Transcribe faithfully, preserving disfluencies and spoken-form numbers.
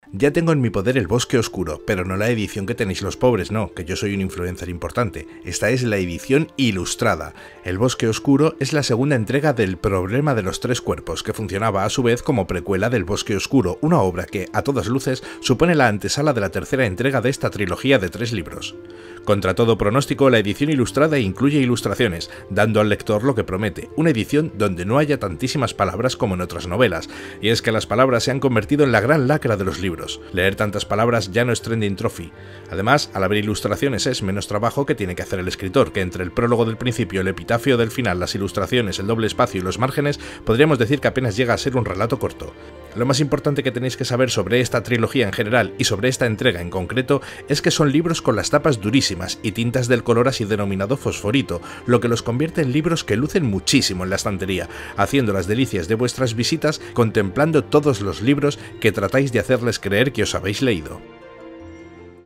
Ya tengo en mi poder el Bosque Oscuro, pero no la edición que tenéis los pobres, no, que yo soy un influencer importante. Esta es la edición ilustrada. El Bosque Oscuro es la segunda entrega del Problema de los Tres Cuerpos, que funcionaba a su vez como precuela del Bosque Oscuro, una obra que, a todas luces, supone la antesala de la tercera entrega de esta trilogía de tres libros. Contra todo pronóstico, la edición ilustrada incluye ilustraciones, dando al lector lo que promete, una edición donde no haya tantísimas palabras como en otras novelas, y es que las palabras se han convertido en la gran lacra de los libros. Leer tantas palabras ya no es trending trophy. Además, al haber ilustraciones es menos trabajo que tiene que hacer el escritor, que entre el prólogo del principio, el epitafio del final, las ilustraciones, el doble espacio y los márgenes, podríamos decir que apenas llega a ser un relato corto. Lo más importante que tenéis que saber sobre esta trilogía en general y sobre esta entrega en concreto es que son libros con las tapas durísimas y tintas del color así denominado fosforito, lo que los convierte en libros que lucen muchísimo en la estantería, haciendo las delicias de vuestras visitas contemplando todos los libros que tratáis de hacerles creer que os habéis leído.